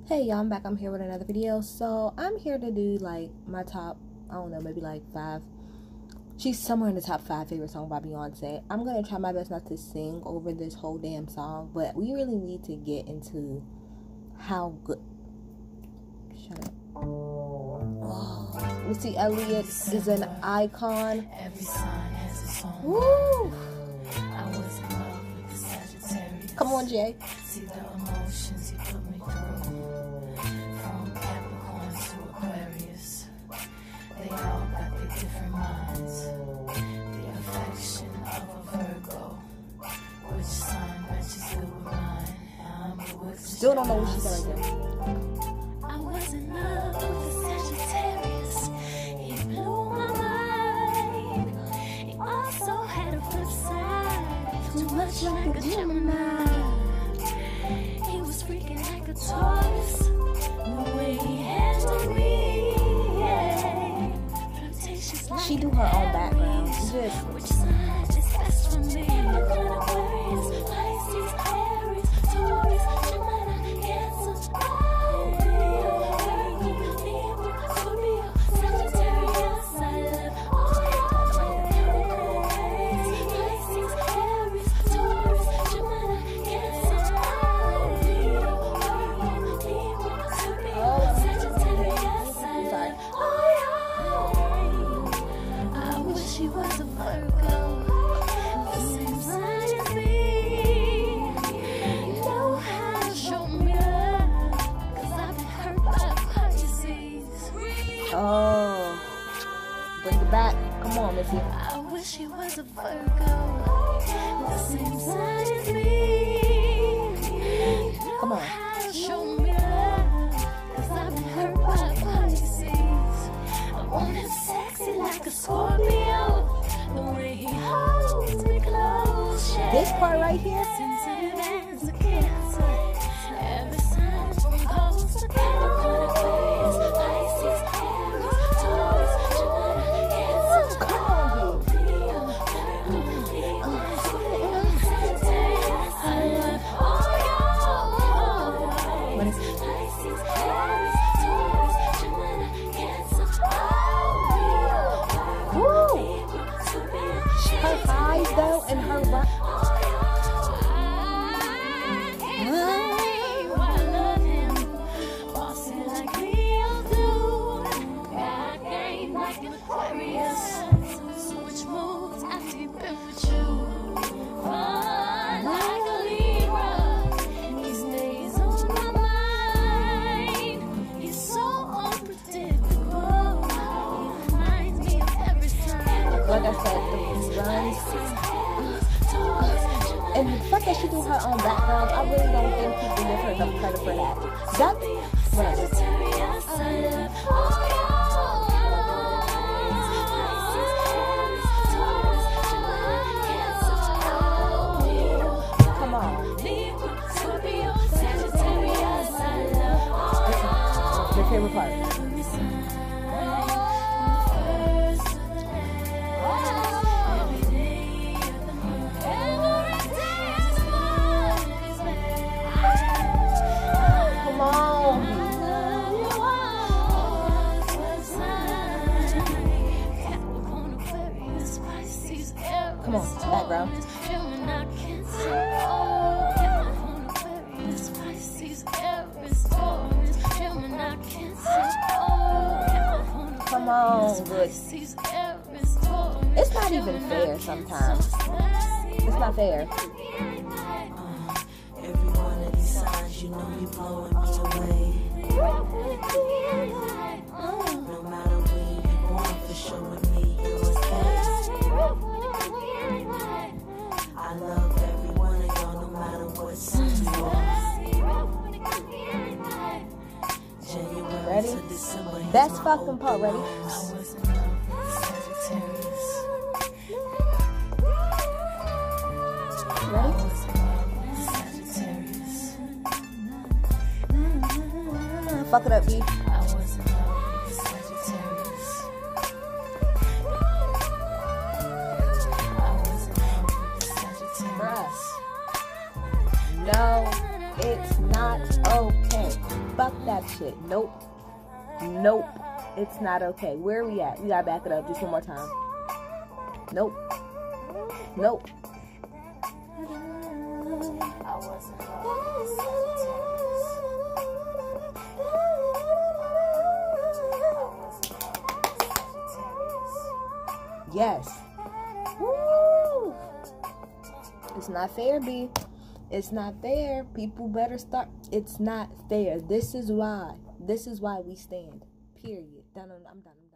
Hey y'all, I'm back. I'm here with another video. So I'm here to do like my top, I don't know, maybe like 5. She's somewhere in the top 5 favorite song by Beyonce. I'm gonna try my best not to sing over this whole damn song, but we really need to get into how good. Shut up. Oh. Missy Elliott is an icon. Woo! Come on, Jay. See the emotions you put me through. From Capricorn to Aquarius, they all got their different minds. The affection of a Virgo, which sign matches good with mine. Still don't know what she said right there. I was in love with a Sagittarius. He blew my mind. He also had a flip side. Too much like a Gemini. He was freaking like a Taurus. The way he handled me, yeah. Flirtatious like She do her own background. She just which side is best for me? Aquarius, Pisces, Aries, Taurus, Gemini, Cancer, Virgo, Libra, Scorpio, Sagittarius. I love all your Pisces, Aries, Taurus, Gemini, Cancer, Virgo, Libra, Scorpio, Sagittarius. I love all your. I wish he was a Virgo, the same sign as me. You know how to show me love, 'cause I've been hurt by Pisces. oh, bring it back. Come on, Missy. I wish he was a Virgo, the same sign as me. You Come know on. how to show me love, 'cause I've been hurt by Pisces. I want him sexy like a Scorpio, the way he holds me close. Yeah. This part right here. Sensitive as a Cancer. Every sign from coast to Capricorn, Aquarius, Pisces, Aries, Taurus, Gemini, Cancer. Come on, B. Leo, Virgo, Libra, Scorpio, Sagittarius. I love all your What is Pisces, Aries, Taurus, Gemini, Cancer. Leo, Virgo, Woo! Libra, Scorpio, Her eyes though and her right. Like I said, the runs. And the fact that she do her own background, I really don't think people give her enough credit for that. That, whatever. Come on. Your favorite part. Come on. Come on, background. Come on, good. It's not even fair sometimes. It's not fair. Every one of these signs, you know you blowing me away. No matter when you born, for showing me your space. I love every one of y'all, no matter what sign you are. January Ready? to December, here's Best my fucking part, ready? open I arms. was in love with Sagittarius. Ready? Sagittarius. Fuck it up, B. I was in love with Sagittarius. I was in love with Sagittarius. Bruh. No, it's not okay. Fuck that shit. Nope. Nope. It's not okay. Where are we at? We gotta back it up just one more time. Nope. Nope. Yes. Woo! It's not fair, B. It's not fair. People better start. It's not fair. This is why. This is why we stand. Period. Done. I'm done.